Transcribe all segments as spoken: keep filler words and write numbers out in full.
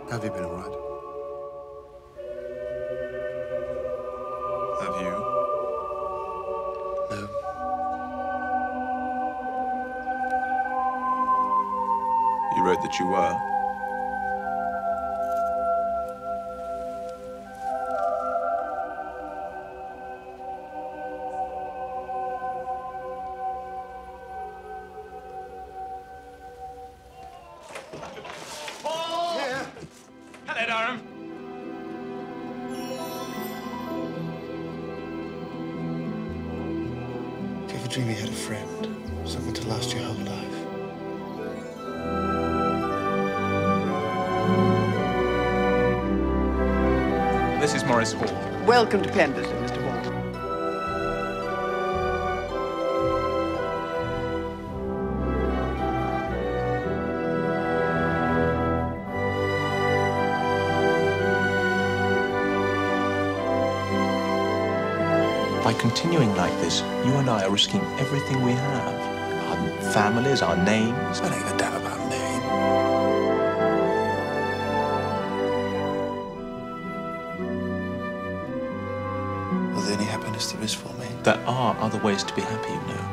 Have you been all right? Have you? No. You wrote that you were. Dream you had a friend, someone to last your whole life. This is Maurice Hall. Welcome to Pendleton, Mister Hall. By continuing like this, you and I are risking everything we have. Our families, our names. I don't give a damn about name. Are there any happiness there is for me? There are other ways to be happy, you know.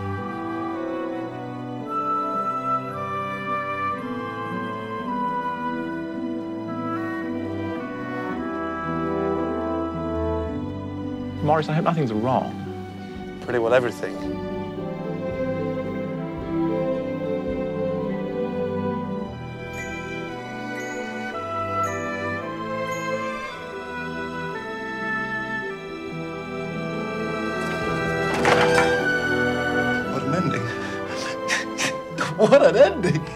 Maurice, I hope nothing's wrong. Pretty well everything. What an ending. What an ending.